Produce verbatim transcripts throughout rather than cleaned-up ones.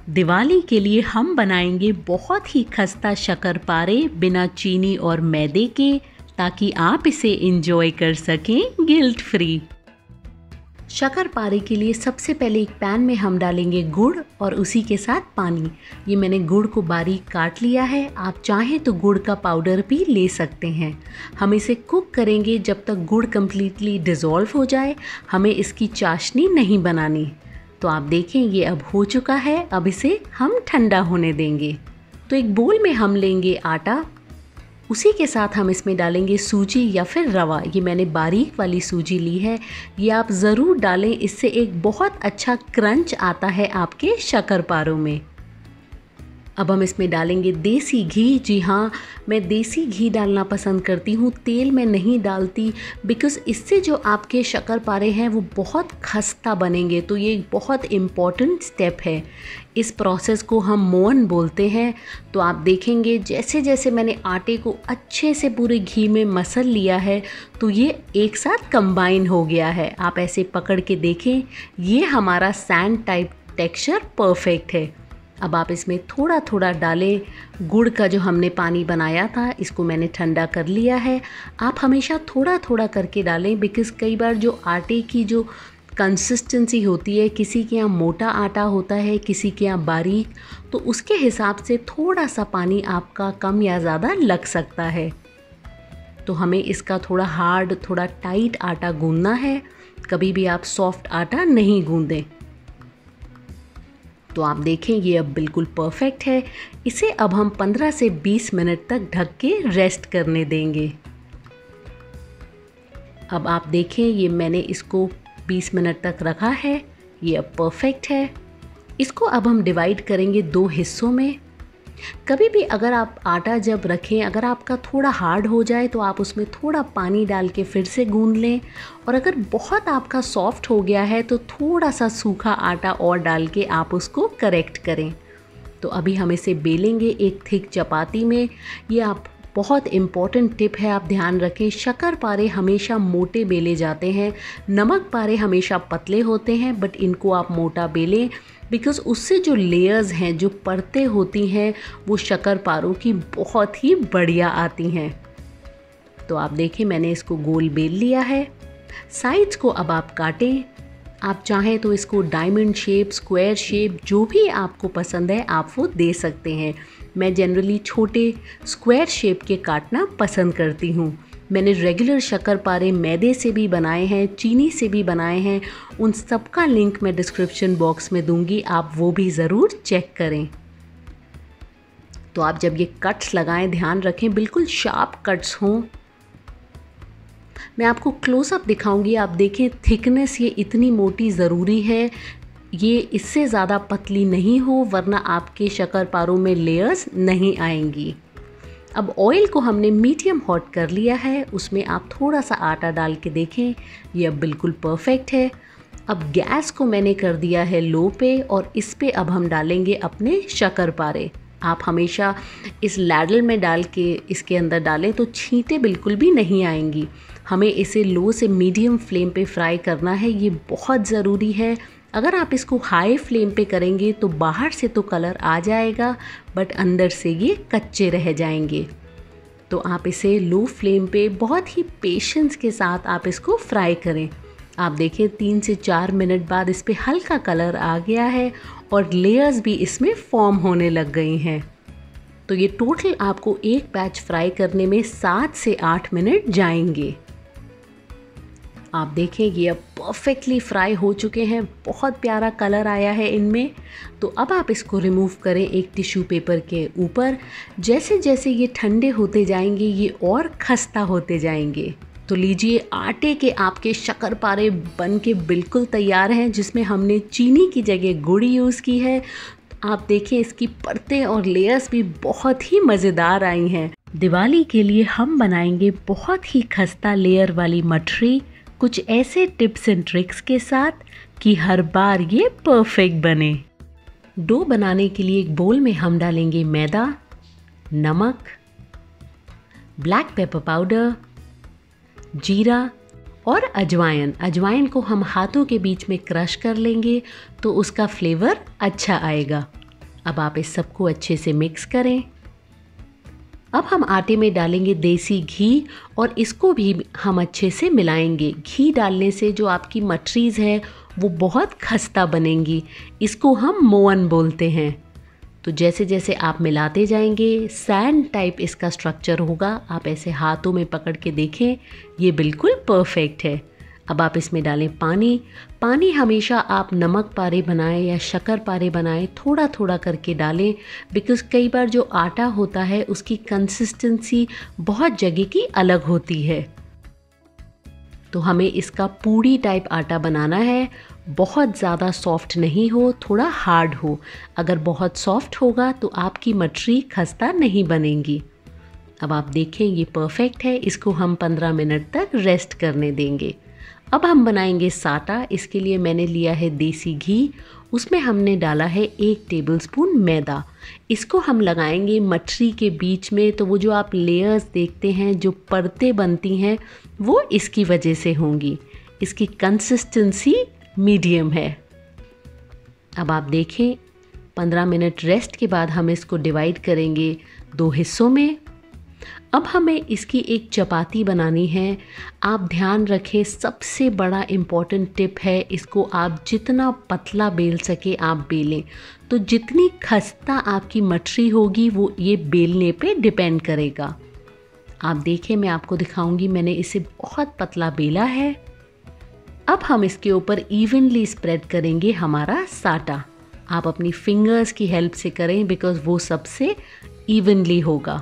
दिवाली के लिए हम बनाएंगे बहुत ही खस्ता शक्करपारे बिना चीनी और मैदे के, ताकि आप इसे एंजॉय कर सकें गिल्ट फ्री। शक्करपारे के लिए सबसे पहले एक पैन में हम डालेंगे गुड़ और उसी के साथ पानी। ये मैंने गुड़ को बारीक काट लिया है, आप चाहें तो गुड़ का पाउडर भी ले सकते हैं। हम इसे कुक करेंगे जब तक गुड़ कम्प्लीटली डिज़ोल्व हो जाए। हमें इसकी चाशनी नहीं बनानी। तो आप देखें ये अब हो चुका है। अब इसे हम ठंडा होने देंगे। तो एक बोल में हम लेंगे आटा, उसी के साथ हम इसमें डालेंगे सूजी या फिर रवा। ये मैंने बारीक वाली सूजी ली है, ये आप ज़रूर डालें, इससे एक बहुत अच्छा क्रंच आता है आपके शक्करपारों में। अब हम इसमें डालेंगे देसी घी। जी हाँ, मैं देसी घी डालना पसंद करती हूँ, तेल में नहीं डालती, बिकॉज़ इससे जो आपके शक्करपारे हैं वो बहुत खस्ता बनेंगे। तो ये एक बहुत इम्पॉर्टेंट स्टेप है। इस प्रोसेस को हम मोअन बोलते हैं। तो आप देखेंगे जैसे जैसे मैंने आटे को अच्छे से पूरे घी में मसल लिया है तो ये एक साथ कंबाइन हो गया है। आप ऐसे पकड़ के देखें, ये हमारा सैंड टाइप टेक्सचर परफेक्ट है। अब आप इसमें थोड़ा थोड़ा डालें। गुड़ का जो हमने पानी बनाया था इसको मैंने ठंडा कर लिया है। आप हमेशा थोड़ा थोड़ा करके डालें, बिकॉज़ कई बार जो आटे की जो कंसिस्टेंसी होती है, किसी के यहाँ मोटा आटा होता है, किसी के यहाँ बारीक, तो उसके हिसाब से थोड़ा सा पानी आपका कम या ज़्यादा लग सकता है। तो हमें इसका थोड़ा हार्ड, थोड़ा टाइट आटा गूंदना है। कभी भी आप सॉफ्ट आटा नहीं गूंदें। तो आप देखें ये अब बिल्कुल परफेक्ट है। इसे अब हम पंद्रह से बीस मिनट तक ढक के रेस्ट करने देंगे। अब आप देखें ये मैंने इसको बीस मिनट तक रखा है, ये अब परफेक्ट है। इसको अब हम डिवाइड करेंगे दो हिस्सों में। कभी भी अगर आप आटा जब रखें, अगर आपका थोड़ा हार्ड हो जाए तो आप उसमें थोड़ा पानी डाल के फिर से गूंद लें, और अगर बहुत आपका सॉफ्ट हो गया है तो थोड़ा सा सूखा आटा और डाल के आप उसको करेक्ट करें। तो अभी हम इसे बेलेंगे एक थिक चपाती में। ये आप बहुत इम्पॉर्टेंट टिप है, आप ध्यान रखें। शक्करपारे हमेशा मोटे बेले जाते हैं, नमक पारे हमेशा पतले होते हैं, बट इनको आप मोटा बेलें, बिकॉज़ उससे जो लेयर्स हैं, जो परतें होती हैं, वो शक्करपारों की बहुत ही बढ़िया आती हैं। तो आप देखें मैंने इसको गोल बेल लिया है। साइड्स को अब आप काटें। आप चाहें तो इसको डायमंड शेप, स्क्वायर शेप, जो भी आपको पसंद है आप वो दे सकते हैं। मैं जनरली छोटे स्क्वायर शेप के काटना पसंद करती हूँ। मैंने रेगुलर शक्करपारे मैदे से भी बनाए हैं, चीनी से भी बनाए हैं। उन सब का लिंक मैं डिस्क्रिप्शन बॉक्स में दूंगी, आप वो भी ज़रूर चेक करें। तो आप जब ये कट्स लगाएं ध्यान रखें बिल्कुल शार्प कट्स हों। मैं आपको क्लोज़अप दिखाऊंगी, आप देखें थिकनेस ये इतनी मोटी ज़रूरी है। ये इससे ज़्यादा पतली नहीं हो, वरना आपके शक्करपारों में लेयर्स नहीं आएंगी। अब ऑयल को हमने मीडियम हॉट कर लिया है, उसमें आप थोड़ा सा आटा डाल के देखें, ये अब बिल्कुल परफेक्ट है। अब गैस को मैंने कर दिया है लो पे, और इस पे अब हम डालेंगे अपने शक्करपारे। आप हमेशा इस लैडल में डाल के इसके अंदर डालें तो छींटे बिल्कुल भी नहीं आएंगी। हमें इसे लो से मीडियम फ्लेम पे फ्राई करना है, ये बहुत ज़रूरी है। अगर आप इसको हाई फ्लेम पे करेंगे तो बाहर से तो कलर आ जाएगा, बट अंदर से ये कच्चे रह जाएंगे। तो आप इसे लो फ्लेम पे बहुत ही पेशेंस के साथ आप इसको फ्राई करें। आप देखें तीन से चार मिनट बाद इस पे हल्का कलर आ गया है और लेयर्स भी इसमें फॉर्म होने लग गई हैं। तो ये टोटल आपको एक बैच फ्राई करने में सात से आठ मिनट जाएंगे। आप देखें ये अब परफेक्टली फ्राई हो चुके हैं, बहुत प्यारा कलर आया है इनमें। तो अब आप इसको रिमूव करें एक टिश्यू पेपर के ऊपर। जैसे जैसे ये ठंडे होते जाएंगे ये और खस्ता होते जाएंगे। तो लीजिए आटे के आपके शक्करपारे बन के बिल्कुल तैयार हैं, जिसमें हमने चीनी की जगह गुड़ यूज़ की है। आप देखें इसकी परतें और लेयर्स भी बहुत ही मज़ेदार आई हैं। दिवाली के लिए हम बनाएंगे बहुत ही खस्ता लेयर वाली मठरी, कुछ ऐसे टिप्स एंड ट्रिक्स के साथ कि हर बार ये परफेक्ट बने। डो बनाने के लिए एक बोल में हम डालेंगे मैदा, नमक, ब्लैक पेपर पाउडर, जीरा और अजवाइन। अजवाइन को हम हाथों के बीच में क्रश कर लेंगे तो उसका फ्लेवर अच्छा आएगा। अब आप इस सबको अच्छे से मिक्स करें। अब हम आटे में डालेंगे देसी घी और इसको भी हम अच्छे से मिलाएंगे। घी डालने से जो आपकी मटरीज़ है वो बहुत खस्ता बनेंगी। इसको हम मोअन बोलते हैं। तो जैसे जैसे आप मिलाते जाएंगे सैंड टाइप इसका स्ट्रक्चर होगा। आप ऐसे हाथों में पकड़ के देखें, ये बिल्कुल परफेक्ट है। अब आप इसमें डालें पानी। पानी हमेशा आप नमक पारे बनाएं या शक्कर पारे बनाएं, थोड़ा थोड़ा करके डालें, बिकॉज़ कई बार जो आटा होता है उसकी कंसिस्टेंसी बहुत जगह की अलग होती है। तो हमें इसका पूड़ी टाइप आटा बनाना है। बहुत ज़्यादा सॉफ्ट नहीं हो, थोड़ा हार्ड हो। अगर बहुत सॉफ्ट होगा तो आपकी मटरी खस्ता नहीं बनेंगी। अब आप देखें ये परफेक्ट है। इसको हम पंद्रह मिनट तक रेस्ट करने देंगे। अब हम बनाएंगे साटा। इसके लिए मैंने लिया है देसी घी, उसमें हमने डाला है एक टेबलस्पून मैदा। इसको हम लगाएंगे मटरी के बीच में। तो वो जो आप लेयर्स देखते हैं, जो परतें बनती हैं, वो इसकी वजह से होंगी। इसकी कंसिस्टेंसी मीडियम है। अब आप देखें पंद्रह मिनट रेस्ट के बाद हम इसको डिवाइड करेंगे दो हिस्सों में। अब हमें इसकी एक चपाती बनानी है। आप ध्यान रखें, सबसे बड़ा इम्पॉर्टेंट टिप है, इसको आप जितना पतला बेल सके आप बेलें। तो जितनी खस्ता आपकी मटरी होगी वो ये बेलने पे डिपेंड करेगा। आप देखें, मैं आपको दिखाऊंगी, मैंने इसे बहुत पतला बेला है। अब हम इसके ऊपर इवनली स्प्रेड करेंगे हमारा साटा। आप अपनी फिंगर्स की हेल्प से करें, बिकॉज़ वो सबसे इवनली होगा।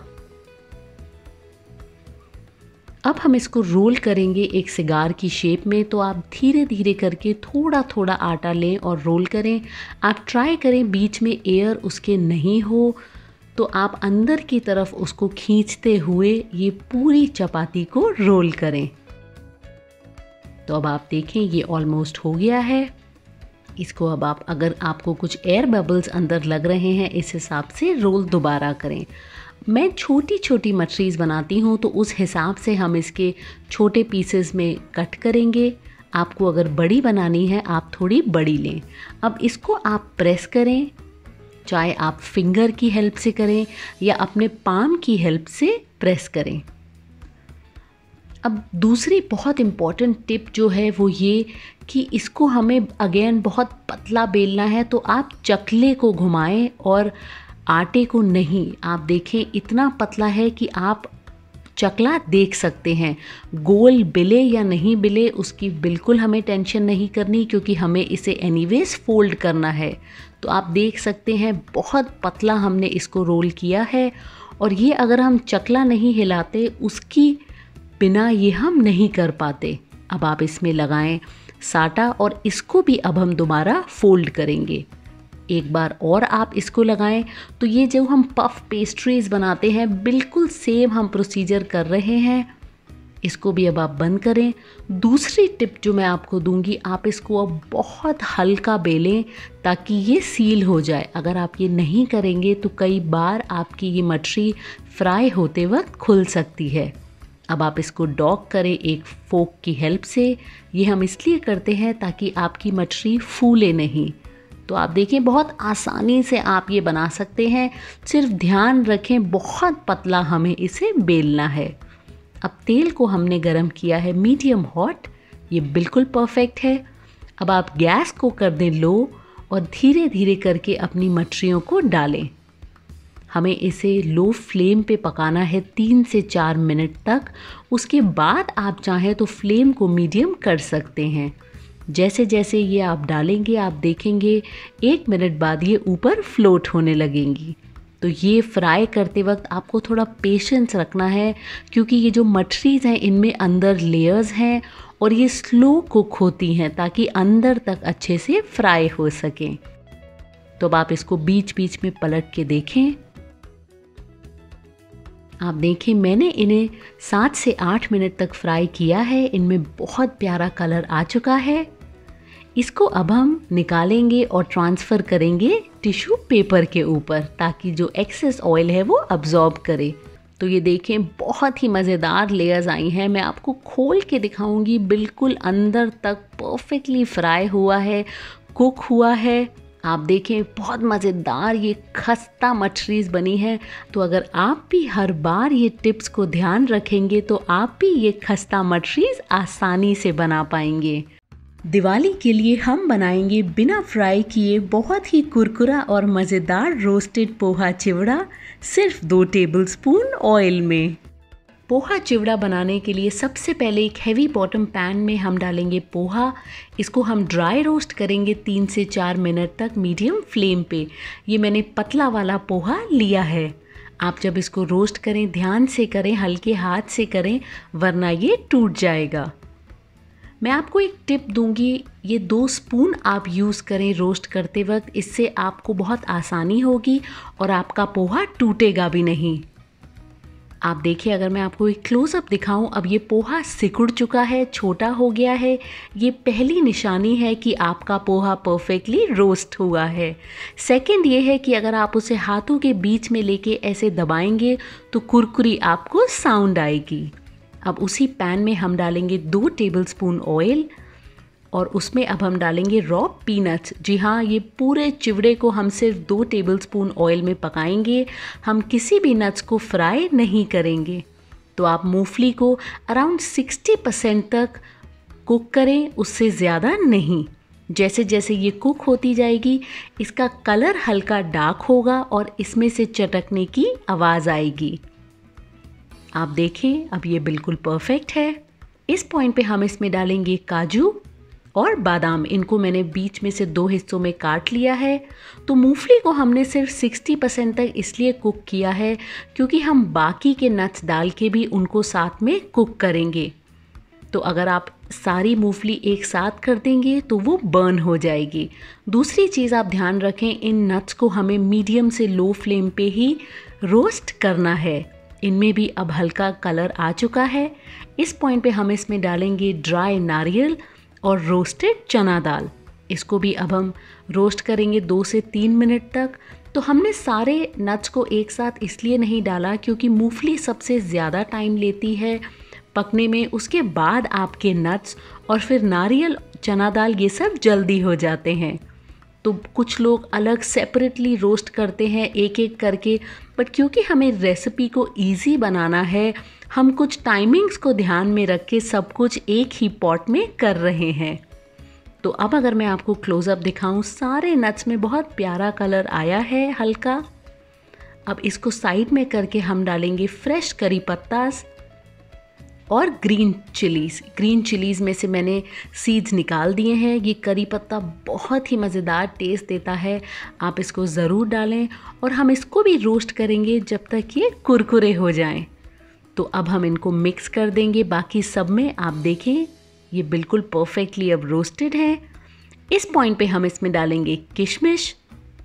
अब हम इसको रोल करेंगे एक सिगार की शेप में। तो आप धीरे धीरे करके थोड़ा थोड़ा आटा लें और रोल करें। आप ट्राई करें बीच में एयर उसके नहीं हो, तो आप अंदर की तरफ उसको खींचते हुए ये पूरी चपाती को रोल करें। तो अब आप देखें ये ऑलमोस्ट हो गया है। इसको अब आप, अगर आपको कुछ एयर बबल्स अंदर लग रहे हैं, इस हिसाब से रोल दोबारा करें। मैं छोटी छोटी मटरीज़ बनाती हूँ, तो उस हिसाब से हम इसके छोटे पीसेस में कट करेंगे। आपको अगर बड़ी बनानी है आप थोड़ी बड़ी लें। अब इसको आप प्रेस करें, चाहे आप फिंगर की हेल्प से करें या अपने पाम की हेल्प से प्रेस करें। अब दूसरी बहुत इम्पॉर्टेंट टिप जो है वो ये कि इसको हमें अगेन बहुत पतला बेलना है। तो आप चकले को घुमाएं और आटे को नहीं। आप देखें इतना पतला है कि आप चकला देख सकते हैं। गोल बिले या नहीं बिले उसकी बिल्कुल हमें टेंशन नहीं करनी, क्योंकि हमें इसे एनीवेज फोल्ड करना है। तो आप देख सकते हैं बहुत पतला हमने इसको रोल किया है। और ये अगर हम चकला नहीं हिलाते, उसकी बिना ये हम नहीं कर पाते। अब आप इसमें लगाएं साटा और इसको भी अब हम दोबारा फोल्ड करेंगे। एक बार और आप इसको लगाएं। तो ये जो हम पफ पेस्ट्रीज बनाते हैं, बिल्कुल सेम हम प्रोसीजर कर रहे हैं। इसको भी अब आप बंद करें। दूसरी टिप जो मैं आपको दूंगी, आप इसको अब बहुत हल्का बेलें ताकि ये सील हो जाए। अगर आप ये नहीं करेंगे तो कई बार आपकी ये मटरी फ्राई होते वक्त खुल सकती है। अब आप इसको डॉक करें एक फोक की हेल्प से। ये हम इसलिए करते हैं ताकि आपकी मटरी फूले नहीं। तो आप देखें बहुत आसानी से आप ये बना सकते हैं। सिर्फ ध्यान रखें बहुत पतला हमें इसे बेलना है। अब तेल को हमने गरम किया है मीडियम हॉट, ये बिल्कुल परफेक्ट है। अब आप गैस को कर दें लो और धीरे धीरे करके अपनी मटरियों को डालें। हमें इसे लो फ्लेम पे पकाना है तीन से चार मिनट तक। उसके बाद आप चाहें तो फ्लेम को मीडियम कर सकते हैं। जैसे जैसे ये आप डालेंगे आप देखेंगे एक मिनट बाद ये ऊपर फ्लोट होने लगेंगी। तो ये फ्राई करते वक्त आपको थोड़ा पेशेंस रखना है, क्योंकि ये जो मटरीज़ हैं इनमें अंदर लेयर्स हैं और ये स्लो कुक होती हैं ताकि अंदर तक अच्छे से फ्राई हो सकें। तो अब आप इसको बीच बीच में पलट के देखें। आप देखें मैंने इन्हें सात से आठ मिनट तक फ्राई किया है। इनमें बहुत प्यारा कलर आ चुका है। इसको अब हम निकालेंगे और ट्रांसफ़र करेंगे टिश्यू पेपर के ऊपर, ताकि जो एक्सेस ऑयल है वो अब्जॉर्ब करे। तो ये देखें बहुत ही मज़ेदार लेयर्स आई हैं। मैं आपको खोल के दिखाऊंगी। बिल्कुल अंदर तक परफेक्टली फ्राई हुआ है, कुक हुआ है। आप देखें बहुत मज़ेदार ये खस्ता मछलीज़ बनी है। तो अगर आप भी हर बार ये टिप्स को ध्यान रखेंगे तो आप भी ये खस्ता मछलीज़ आसानी से बना पाएंगे। दिवाली के लिए हम बनाएंगे बिना फ्राई किए बहुत ही कुरकुरा और मज़ेदार रोस्टेड पोहा चिवड़ा सिर्फ दो टेबलस्पून ऑयल में। पोहा चिवड़ा बनाने के लिए सबसे पहले एक हैवी बॉटम पैन में हम डालेंगे पोहा। इसको हम ड्राई रोस्ट करेंगे तीन से चार मिनट तक मीडियम फ्लेम पे। ये मैंने पतला वाला पोहा लिया है। आप जब इसको रोस्ट करें ध्यान से करें, हल्के हाथ से करें, वरना ये टूट जाएगा। मैं आपको एक टिप दूंगी, ये दो स्पून आप यूज़ करें रोस्ट करते वक्त, इससे आपको बहुत आसानी होगी और आपका पोहा टूटेगा भी नहीं। आप देखिए, अगर मैं आपको एक क्लोज़अप दिखाऊं, अब ये पोहा सिकुड़ चुका है, छोटा हो गया है। ये पहली निशानी है कि आपका पोहा परफेक्टली रोस्ट हुआ है। सेकंड ये है कि अगर आप उसे हाथों के बीच में लेके ऐसे दबाएंगे तो कुरकुरी आपको साउंड आएगी। अब उसी पैन में हम डालेंगे दो टेबलस्पून ऑयल और उसमें अब हम डालेंगे रॉ पीनट्स। जी हाँ, ये पूरे चिवड़े को हम सिर्फ दो टेबलस्पून ऑयल में पकाएंगे। हम किसी भी नट्स को फ्राई नहीं करेंगे। तो आप मूंगफली को अराउंड साठ परसेंट तक कुक करें, उससे ज़्यादा नहीं। जैसे जैसे ये कुक होती जाएगी इसका कलर हल्का डार्क होगा और इसमें से चटकने की आवाज़ आएगी। आप देखें, अब ये बिल्कुल परफेक्ट है। इस पॉइंट पे हम इसमें डालेंगे काजू और बादाम। इनको मैंने बीच में से दो हिस्सों में काट लिया है। तो मूंगफली को हमने सिर्फ साठ परसेंट तक इसलिए कुक किया है क्योंकि हम बाकी के नट्स डाल के भी उनको साथ में कुक करेंगे। तो अगर आप सारी मूंगफली एक साथ कर देंगे तो वो बर्न हो जाएगी। दूसरी चीज़ आप ध्यान रखें, इन नट्स को हमें मीडियम से लो फ्लेम पे ही रोस्ट करना है। इनमें भी अब हल्का कलर आ चुका है। इस पॉइंट पे हम इसमें डालेंगे ड्राई नारियल और रोस्टेड चना दाल। इसको भी अब हम रोस्ट करेंगे दो से तीन मिनट तक। तो हमने सारे नट्स को एक साथ इसलिए नहीं डाला क्योंकि मूंगफली सबसे ज़्यादा टाइम लेती है पकने में। उसके बाद आपके नट्स और फिर नारियल, चना दाल, ये सब जल्दी हो जाते हैं। तो कुछ लोग अलग सेपरेटली रोस्ट करते हैं एक एक करके, बट क्योंकि हमें रेसिपी को इजी बनाना है हम कुछ टाइमिंग्स को ध्यान में रख के सब कुछ एक ही पॉट में कर रहे हैं। तो अब अगर मैं आपको क्लोज़अप दिखाऊं, सारे नट्स में बहुत प्यारा कलर आया है हल्का। अब इसको साइड में करके हम डालेंगे फ्रेश करी पत्तास और ग्रीन चिलीज़। ग्रीन चिलीज़ में से मैंने सीड्स निकाल दिए हैं। ये करी पत्ता बहुत ही मज़ेदार टेस्ट देता है, आप इसको ज़रूर डालें। और हम इसको भी रोस्ट करेंगे जब तक ये कुरकुरे हो जाएं। तो अब हम इनको मिक्स कर देंगे बाकी सब में। आप देखें, ये बिल्कुल परफेक्टली अब रोस्टेड है। इस पॉइंट पे हम इसमें डालेंगे किशमिश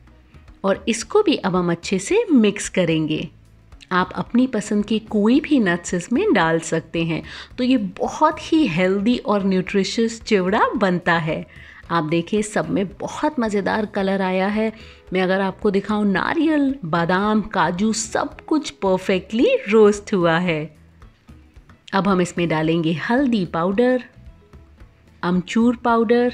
और इसको भी अब हम अच्छे से मिक्स करेंगे। आप अपनी पसंद की कोई भी नट्स इसमें डाल सकते हैं। तो ये बहुत ही हेल्दी और न्यूट्रिशियस चिवड़ा बनता है। आप देखिए, सब में बहुत मज़ेदार कलर आया है। मैं अगर आपको दिखाऊं, नारियल, बादाम, काजू सब कुछ परफेक्टली रोस्ट हुआ है। अब हम इसमें डालेंगे हल्दी पाउडर, अमचूर पाउडर,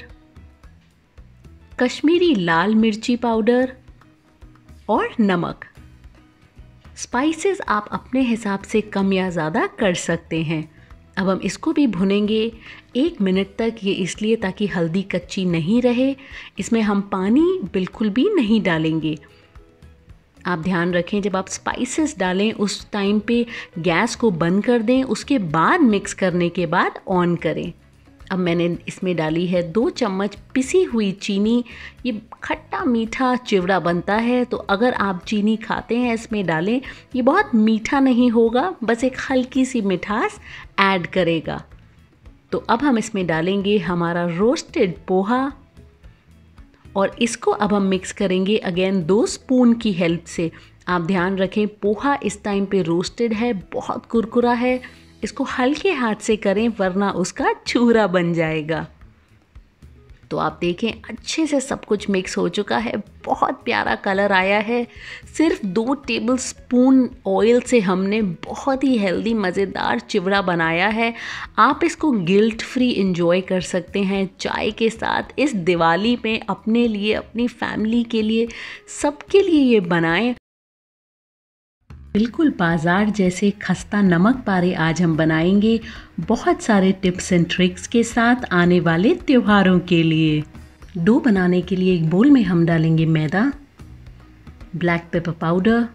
कश्मीरी लाल मिर्ची पाउडर और नमक। स्पाइसेस आप अपने हिसाब से कम या ज़्यादा कर सकते हैं। अब हम इसको भी भुनेंगे एक मिनट तक। ये इसलिए ताकि हल्दी कच्ची नहीं रहे। इसमें हम पानी बिल्कुल भी नहीं डालेंगे। आप ध्यान रखें, जब आप स्पाइसेस डालें उस टाइम पे गैस को बंद कर दें, उसके बाद मिक्स करने के बाद ऑन करें। अब मैंने इसमें डाली है दो चम्मच पिसी हुई चीनी। ये खट्टा मीठा चिवड़ा बनता है, तो अगर आप चीनी खाते हैं इसमें डालें। ये बहुत मीठा नहीं होगा, बस एक हल्की सी मिठास ऐड करेगा। तो अब हम इसमें डालेंगे हमारा रोस्टेड पोहा और इसको अब हम मिक्स करेंगे अगेन दो स्पून की हेल्प से। आप ध्यान रखें, पोहा इस टाइम पे रोस्टेड है, बहुत कुरकुरा है। इसको हल्के हाथ से करें वरना उसका छूरा बन जाएगा। तो आप देखें अच्छे से सब कुछ मिक्स हो चुका है, बहुत प्यारा कलर आया है। सिर्फ दो टेबल स्पून ऑयल से हमने बहुत ही हेल्दी मज़ेदार चिवड़ा बनाया है। आप इसको गिल्ट फ्री इंजॉय कर सकते हैं चाय के साथ। इस दिवाली में अपने लिए, अपनी फैमिली के लिए, सबके लिए ये बनाएं। बिल्कुल बाज़ार जैसे खस्ता नमक पारे आज हम बनाएंगे, बहुत सारे टिप्स एंड ट्रिक्स के साथ आने वाले त्योहारों के लिए। डो बनाने के लिए एक बोल में हम डालेंगे मैदा, ब्लैक पेपर पाउडर,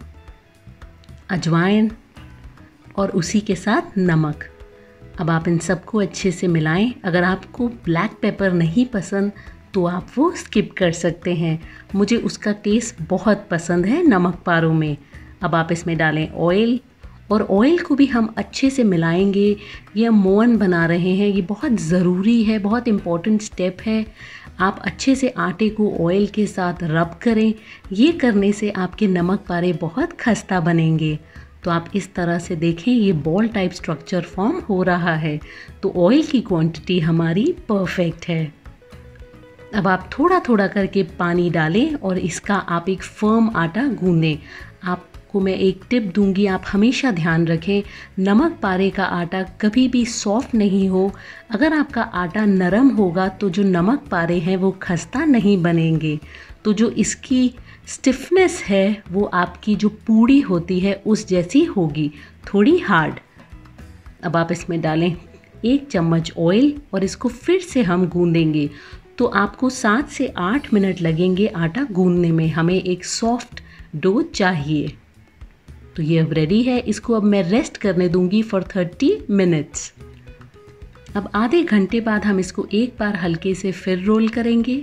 अजवाइन और उसी के साथ नमक। अब आप इन सबको अच्छे से मिलाएं। अगर आपको ब्लैक पेपर नहीं पसंद तो आप वो स्किप कर सकते हैं। मुझे उसका टेस्ट बहुत पसंद है नमक पारों में। अब आप इसमें डालें ऑयल, और ऑयल को भी हम अच्छे से मिलाएंगे। ये हम मोहन बना रहे हैं, ये बहुत ज़रूरी है, बहुत इम्पॉर्टेंट स्टेप है। आप अच्छे से आटे को ऑयल के साथ रब करें। ये करने से आपके नमक पारे बहुत खस्ता बनेंगे। तो आप इस तरह से देखें, ये बॉल टाइप स्ट्रक्चर फॉर्म हो रहा है, तो ऑयल की क्वांटिटी हमारी परफेक्ट है। अब आप थोड़ा थोड़ा करके पानी डालें और इसका आप एक फर्म आटा गूंदें। आपको मैं एक टिप दूंगी, आप हमेशा ध्यान रखें, नमक पारे का आटा कभी भी सॉफ्ट नहीं हो। अगर आपका आटा नरम होगा तो जो नमक पारे हैं वो खस्ता नहीं बनेंगे। तो जो इसकी स्टिफनेस है वो आपकी जो पूड़ी होती है उस जैसी होगी, थोड़ी हार्ड। अब आप इसमें डालें एक चम्मच ऑयल और इसको फिर से हम गूंदेंगे। तो आपको सात से आठ मिनट लगेंगे आटा गूंदने में। हमें एक सॉफ्ट डो चाहिए। तो ये अब रेडी है। इसको अब मैं रेस्ट करने दूंगी फॉर थर्टी मिनट्स। अब आधे घंटे बाद हम इसको एक बार हल्के से फिर रोल करेंगे।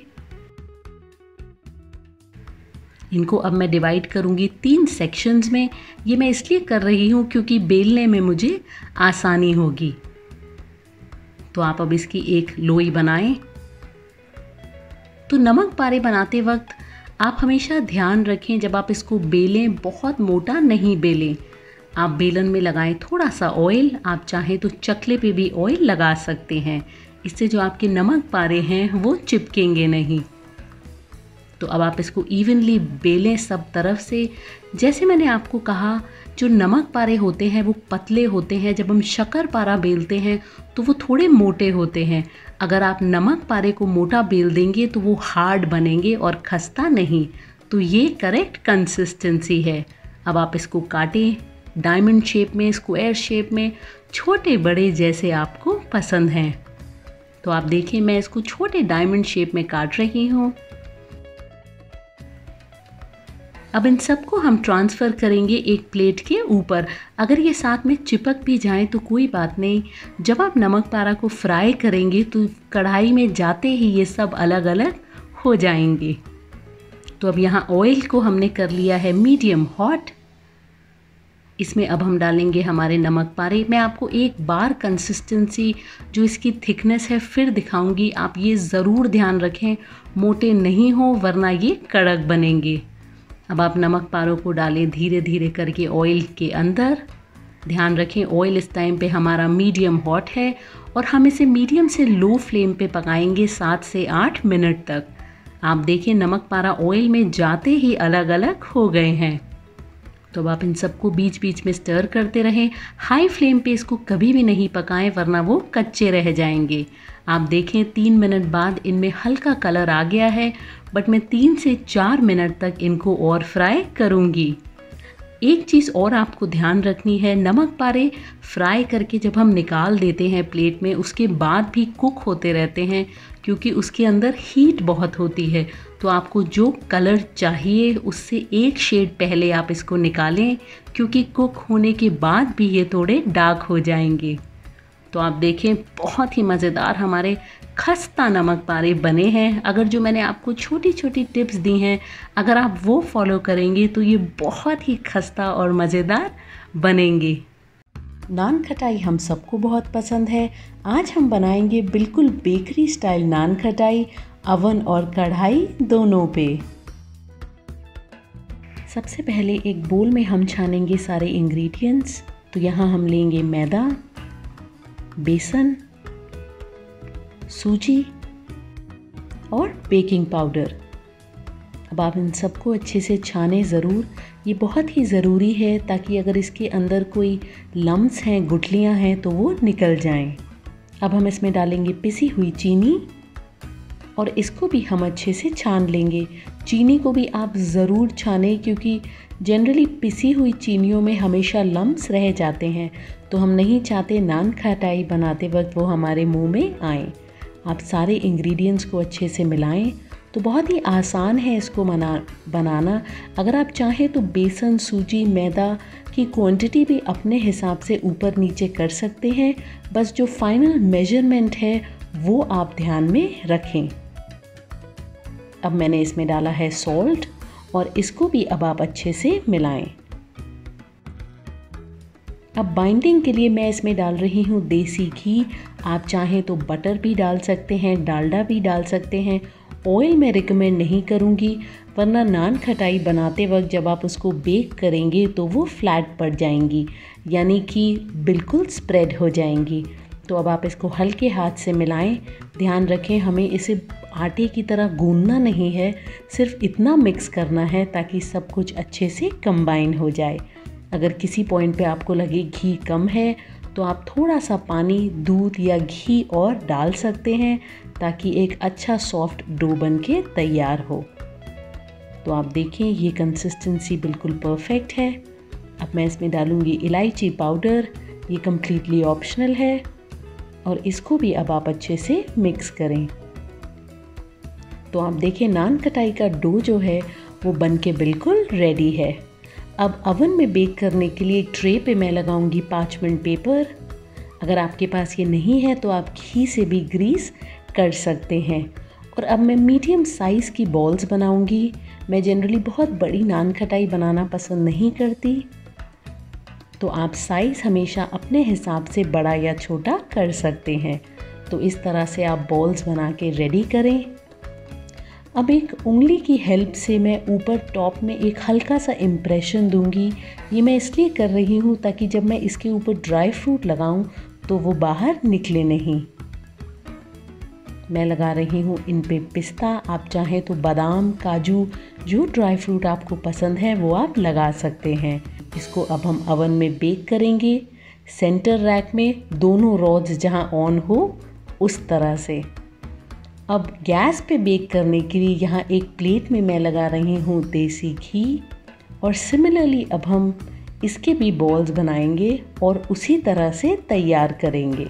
इनको अब मैं डिवाइड करूंगी तीन सेक्शंस में। ये मैं इसलिए कर रही हूँ क्योंकि बेलने में मुझे आसानी होगी। तो आप अब इसकी एक लोई बनाएं। तो नमक पारे बनाते वक्त आप हमेशा ध्यान रखें, जब आप इसको बेलें बहुत मोटा नहीं बेलें। आप बेलन में लगाएं थोड़ा सा ऑयल। आप चाहें तो चकले पे भी ऑयल लगा सकते हैं। इससे जो आपके नमक पारे हैं वो चिपकेंगे नहीं। तो अब आप इसको इवनली बेलें सब तरफ से। जैसे मैंने आपको कहा, जो नमक पारे होते हैं वो पतले होते हैं। जब हम शक्कर पारा बेलते हैं तो वो थोड़े मोटे होते हैं। अगर आप नमक पारे को मोटा बेल देंगे तो वो हार्ड बनेंगे और खस्ता नहीं। तो ये करेक्ट कंसिस्टेंसी है। अब आप इसको काटें डायमंड शेप में, स्क्वायर शेप में, छोटे बड़े जैसे आपको पसंद हैं। तो आप देखें, मैं इसको छोटे डायमंड शेप में काट रही हूँ। अब इन सबको हम ट्रांसफ़र करेंगे एक प्लेट के ऊपर। अगर ये साथ में चिपक भी जाए तो कोई बात नहीं। जब आप नमक पारा को फ्राई करेंगे तो कढ़ाई में जाते ही ये सब अलग अलग हो जाएंगे। तो अब यहाँ ऑयल को हमने कर लिया है मीडियम हॉट। इसमें अब हम डालेंगे हमारे नमक पारे। मैं आपको एक बार कंसिस्टेंसी, जो इसकी थिकनेस है, फिर दिखाऊंगी। आप ये ज़रूर ध्यान रखें मोटे नहीं हो, वरना ये कड़क बनेंगे। अब आप नमक पारों को डालें धीरे धीरे करके ऑयल के अंदर। ध्यान रखें ऑयल इस टाइम पे हमारा मीडियम हॉट है और हम इसे मीडियम से लो फ्लेम पे पकाएंगे सात से आठ मिनट तक। आप देखें नमक पारा ऑयल में जाते ही अलग अलग हो गए हैं। तो अब आप इन सबको बीच बीच में स्टर करते रहें। हाई फ्लेम पे इसको कभी भी नहीं पकाएं, वरना वो कच्चे रह जाएंगे। आप देखें तीन मिनट बाद इनमें हल्का कलर आ गया है, बट मैं तीन से चार मिनट तक इनको और फ्राई करूंगी। एक चीज़ और आपको ध्यान रखनी है, नमक पारे फ्राई करके जब हम निकाल देते हैं प्लेट में, उसके बाद भी कुक होते रहते हैं क्योंकि उसके अंदर हीट बहुत होती है। तो आपको जो कलर चाहिए उससे एक शेड पहले आप इसको निकालें, क्योंकि कुक होने के बाद भी ये थोड़े डार्क हो जाएंगे। तो आप देखें बहुत ही मज़ेदार हमारे खस्ता नमक पारे बने हैं। अगर जो मैंने आपको छोटी छोटी टिप्स दी हैं, अगर आप वो फॉलो करेंगे तो ये बहुत ही खस्ता और मज़ेदार बनेंगे। नान खटाई हम सबको बहुत पसंद है। आज हम बनाएंगे बिल्कुल बेकरी स्टाइल नान खटाई, अवन और कढ़ाई दोनों पे। सबसे पहले एक बोल में हम छानेंगे सारे इंग्रेडिएंट्स। तो यहाँ हम लेंगे मैदा, बेसन, सूजी, और बेकिंग पाउडर। अब आप इन सबको अच्छे से छानें ज़रूर, ये बहुत ही ज़रूरी है ताकि अगर इसके अंदर कोई लम्स हैं, गुठलियाँ हैं तो वो निकल जाएं। अब हम इसमें डालेंगे पिसी हुई चीनी और इसको भी हम अच्छे से छान लेंगे। चीनी को भी आप ज़रूर छानें क्योंकि जनरली पिसी हुई चीनियों में हमेशा लम्स रह जाते हैं, तो हम नहीं चाहते नान खटाई बनाते वक्त वो हमारे मुंह में आए। आप सारे इंग्रेडिएंट्स को अच्छे से मिलाएं। तो बहुत ही आसान है इसको मना बनाना। अगर आप चाहें तो बेसन, सूजी, मैदा की क्वांटिटी भी अपने हिसाब से ऊपर नीचे कर सकते हैं, बस जो फाइनल मेजरमेंट है वो आप ध्यान में रखें। अब मैंने इसमें डाला है सॉल्ट और इसको भी अब आप अच्छे से मिलाएं। अब बाइंडिंग के लिए मैं इसमें डाल रही हूँ देसी घी। आप चाहें तो बटर भी डाल सकते हैं, डालडा भी डाल सकते हैं। ऑयल मैं रिकमेंड नहीं करूँगी वरना नान खटाई बनाते वक्त जब आप उसको बेक करेंगे तो वो फ्लैट पड़ जाएंगी, यानी कि बिल्कुल स्प्रेड हो जाएंगी। तो अब आप इसको हल्के हाथ से मिलाएं। ध्यान रखें हमें इसे आटे की तरह गूंदना नहीं है, सिर्फ इतना मिक्स करना है ताकि सब कुछ अच्छे से कंबाइन हो जाए। अगर किसी पॉइंट पे आपको लगे घी कम है तो आप थोड़ा सा पानी, दूध या घी और डाल सकते हैं ताकि एक अच्छा सॉफ्ट डो बन के तैयार हो। तो आप देखें ये कंसिस्टेंसी बिल्कुल परफेक्ट है। अब मैं इसमें डालूँगी इलायची पाउडर, ये कम्प्लीटली ऑप्शनल है और इसको भी अब आप अच्छे से मिक्स करें। तो आप देखें नान खटाई का डो जो है वो बन के बिल्कुल रेडी है। अब अवन में बेक करने के लिए ट्रे पे मैं लगाऊंगी पार्चमेंट पेपर। अगर आपके पास ये नहीं है तो आप घी से भी ग्रीस कर सकते हैं। और अब मैं मीडियम साइज़ की बॉल्स बनाऊंगी। मैं जनरली बहुत बड़ी नान खटाई बनाना पसंद नहीं करती, तो आप साइज़ हमेशा अपने हिसाब से बड़ा या छोटा कर सकते हैं। तो इस तरह से आप बॉल्स बना के रेडी करें। अब एक उंगली की हेल्प से मैं ऊपर टॉप में एक हल्का सा इम्प्रेशन दूंगी। ये मैं इसलिए कर रही हूँ ताकि जब मैं इसके ऊपर ड्राई फ्रूट लगाऊं तो वो बाहर निकले नहीं। मैं लगा रही हूँ इन पे पिस्ता, आप चाहें तो बादाम, काजू, जो ड्राई फ्रूट आपको पसंद है वो आप लगा सकते हैं। इसको अब हम अवन में बेक करेंगे, सेंटर रैक में दोनों रॉड्स जहाँ ऑन हो उस तरह से। अब गैस पे बेक करने के लिए यहाँ एक प्लेट में मैं लगा रही हूँ देसी घी और सिमिलरली अब हम इसके भी बॉल्स बनाएंगे और उसी तरह से तैयार करेंगे।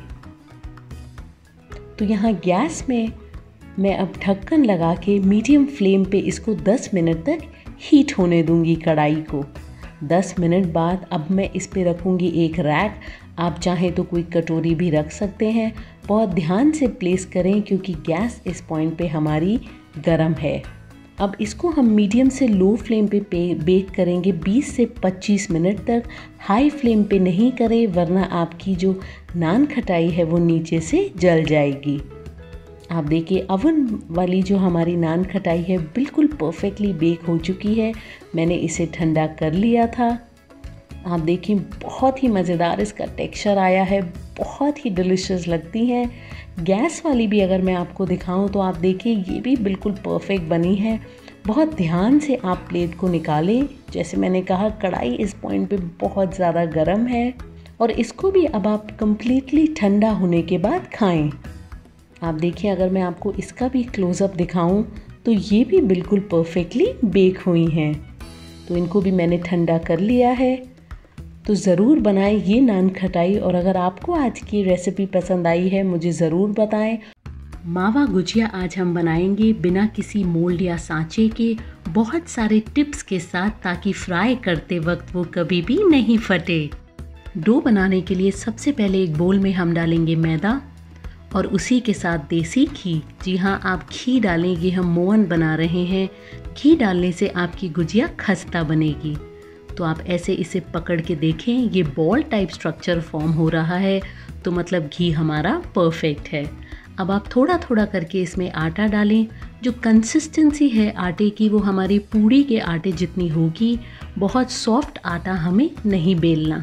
तो यहाँ गैस में मैं अब ढक्कन लगा के मीडियम फ्लेम पे इसको दस मिनट तक हीट होने दूंगी कढ़ाई को। दस मिनट बाद अब मैं इस पे रखूँगी एक रैक। आप चाहें तो कोई कटोरी भी रख सकते हैं। बहुत ध्यान से प्लेस करें क्योंकि गैस इस पॉइंट पे हमारी गर्म है। अब इसको हम मीडियम से लो फ्लेम पे, पे बेक करेंगे बीस से पच्चीस मिनट तक। हाई फ्लेम पे नहीं करें वरना आपकी जो नान खटाई है वो नीचे से जल जाएगी। आप देखिए अवन वाली जो हमारी नान खटाई है बिल्कुल परफेक्टली बेक हो चुकी है। मैंने इसे ठंडा कर लिया था। आप देखिए बहुत ही मज़ेदार इसका टेक्सचर आया है, बहुत ही डिलीशियस लगती हैं। गैस वाली भी अगर मैं आपको दिखाऊं तो आप देखिए ये भी बिल्कुल परफेक्ट बनी है। बहुत ध्यान से आप प्लेट को निकालें। जैसे मैंने कहा कढ़ाई इस पॉइंट पे बहुत ज़्यादा गर्म है और इसको भी अब आप कंप्लीटली ठंडा होने के बाद खाएं। आप देखिए अगर मैं आपको इसका भी क्लोज़अप दिखाऊं तो ये भी बिल्कुल परफेक्टली बेक हुई हैं। तो इनको भी मैंने ठंडा कर लिया है। तो ज़रूर बनाएं ये नान खटाई और अगर आपको आज की रेसिपी पसंद आई है मुझे ज़रूर बताएं। मावा गुजिया आज हम बनाएंगे बिना किसी मोल्ड या सांचे के, बहुत सारे टिप्स के साथ, ताकि फ्राई करते वक्त वो कभी भी नहीं फटे। डो बनाने के लिए सबसे पहले एक बोल में हम डालेंगे मैदा और उसी के साथ देसी घी। जी हाँ, आप घी डालेंगे, हम मोहन बना रहे हैं। घी डालने से आपकी गुजिया खस्ता बनेगी। तो आप ऐसे इसे पकड़ के देखें, ये बॉल टाइप स्ट्रक्चर फॉर्म हो रहा है, तो मतलब घी हमारा परफेक्ट है। अब आप थोड़ा थोड़ा करके इसमें आटा डालें। जो कंसिस्टेंसी है आटे की वो हमारी पूड़ी के आटे जितनी होगी। बहुत सॉफ्ट आटा हमें नहीं बेलना।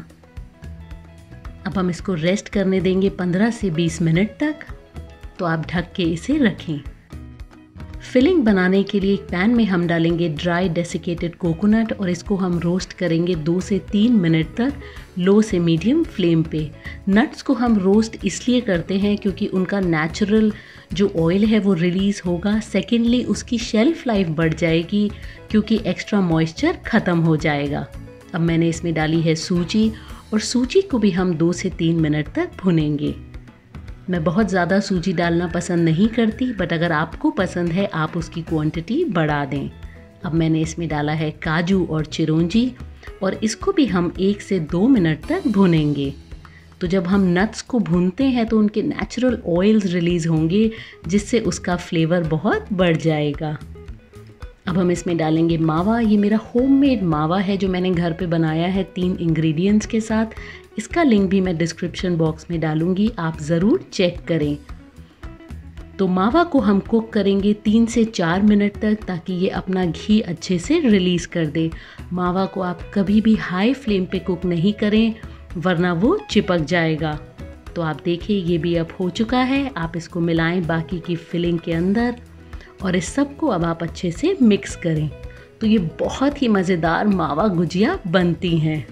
अब हम इसको रेस्ट करने देंगे पंद्रह से बीस मिनट तक। तो आप ढक के इसे रखें। फिलिंग बनाने के लिए एक पैन में हम डालेंगे ड्राई डेसिकेटेड कोकोनट और इसको हम रोस्ट करेंगे दो से तीन मिनट तक लो से मीडियम फ्लेम पे। नट्स को हम रोस्ट इसलिए करते हैं क्योंकि उनका नेचुरल जो ऑयल है वो रिलीज़ होगा। सेकेंडली उसकी शेल्फ लाइफ बढ़ जाएगी क्योंकि एक्स्ट्रा मॉइस्चर ख़त्म हो जाएगा। अब मैंने इसमें डाली है सूजी और सूजी को भी हम दो से तीन मिनट तक भुनेंगे। मैं बहुत ज़्यादा सूजी डालना पसंद नहीं करती, बट अगर आपको पसंद है आप उसकी क्वांटिटी बढ़ा दें। अब मैंने इसमें डाला है काजू और चिरौंजी और इसको भी हम एक से दो मिनट तक भुनेंगे। तो जब हम नट्स को भूनते हैं तो उनके नेचुरल ऑयल्स रिलीज़ होंगे जिससे उसका फ्लेवर बहुत बढ़ जाएगा। अब हम इसमें डालेंगे मावा। ये मेरा होममेड मावा है जो मैंने घर पे बनाया है तीन इंग्रेडिएंट्स के साथ। इसका लिंक भी मैं डिस्क्रिप्शन बॉक्स में डालूंगी, आप ज़रूर चेक करें। तो मावा को हम कुक करेंगे तीन से चार मिनट तक ताकि ये अपना घी अच्छे से रिलीज़ कर दे। मावा को आप कभी भी हाई फ्लेम पे कुक नहीं करें वरना वो चिपक जाएगा। तो आप देखिए ये भी अब हो चुका है। आप इसको मिलाएं बाकी की फिलिंग के अंदर और इस सब को अब आप अच्छे से मिक्स करें। तो ये बहुत ही मज़ेदार मावा गुजिया बनती हैं।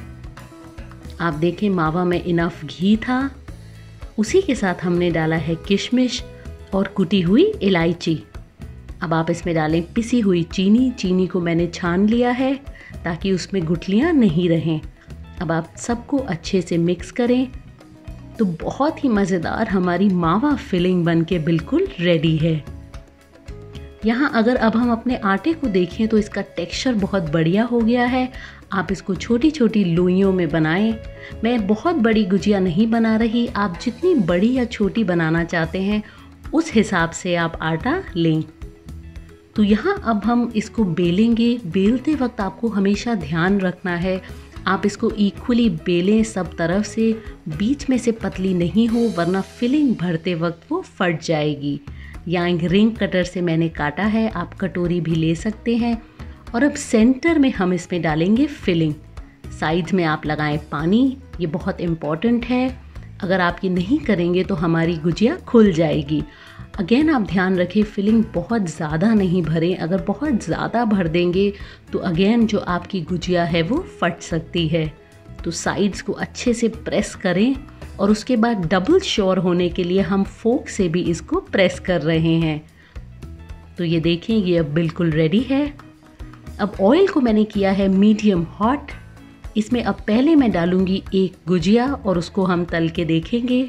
आप देखें मावा में इनफ घी था। उसी के साथ हमने डाला है किशमिश और कुटी हुई इलायची। अब आप इसमें डालें पिसी हुई चीनी। चीनी को मैंने छान लिया है ताकि उसमें गुठलियाँ नहीं रहें। अब आप सबको अच्छे से मिक्स करें। तो बहुत ही मज़ेदार हमारी मावा फिलिंग बनके बिल्कुल रेडी है। यहाँ अगर अब हम अपने आटे को देखें तो इसका टेक्सचर बहुत बढ़िया हो गया है। आप इसको छोटी छोटी लोइयों में बनाएं। मैं बहुत बड़ी गुजिया नहीं बना रही, आप जितनी बड़ी या छोटी बनाना चाहते हैं उस हिसाब से आप आटा लें। तो यहाँ अब हम इसको बेलेंगे। बेलते वक्त आपको हमेशा ध्यान रखना है आप इसको इक्वली बेलें सब तरफ से, बीच में से पतली नहीं हो वरना फिलिंग भरते वक्त वो फट जाएगी। यहाँ एक रिंग कटर से मैंने काटा है, आप कटोरी भी ले सकते हैं। और अब सेंटर में हम इसमें डालेंगे फिलिंग। साइड्स में आप लगाएं पानी, ये बहुत इम्पॉर्टेंट है। अगर आप ये नहीं करेंगे तो हमारी गुजिया खुल जाएगी। अगेन आप ध्यान रखें फिलिंग बहुत ज़्यादा नहीं भरें। अगर बहुत ज़्यादा भर देंगे तो अगेन जो आपकी गुजिया है वो फट सकती है। तो साइड्स को अच्छे से प्रेस करें और उसके बाद डबल श्योर होने के लिए हम फोक से भी इसको प्रेस कर रहे हैं। तो ये देखें ये अब बिल्कुल रेडी है। अब ऑयल को मैंने किया है मीडियम हॉट। इसमें अब पहले मैं डालूंगी एक गुजिया और उसको हम तल के देखेंगे।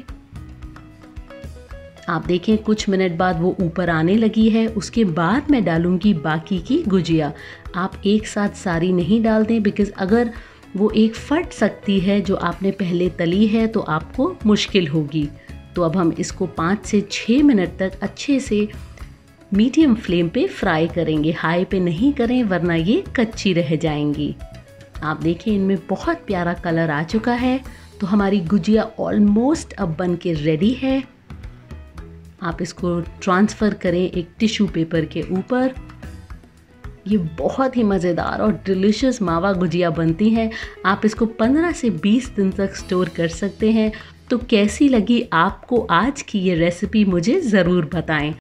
आप देखें कुछ मिनट बाद वो ऊपर आने लगी है। उसके बाद मैं डालूंगी बाकी की गुजिया। आप एक साथ सारी नहीं डाल दें बिकॉज़ अगर वो एक फट सकती है जो आपने पहले तली है तो आपको मुश्किल होगी। तो अब हम इसको पाँच से छः मिनट तक अच्छे से मीडियम फ्लेम पे फ्राई करेंगे। हाई पे नहीं करें वरना ये कच्ची रह जाएंगी। आप देखें इनमें बहुत प्यारा कलर आ चुका है। तो हमारी गुजिया ऑलमोस्ट अब बन के रेडी है। आप इसको ट्रांसफ़र करें एक टिश्यू पेपर के ऊपर। ये बहुत ही मज़ेदार और डिलीशियस मावा गुजिया बनती हैं। आप इसको पंद्रह से बीस दिन तक स्टोर कर सकते हैं। तो कैसी लगी आपको आज की ये रेसिपी मुझे ज़रूर बताएं।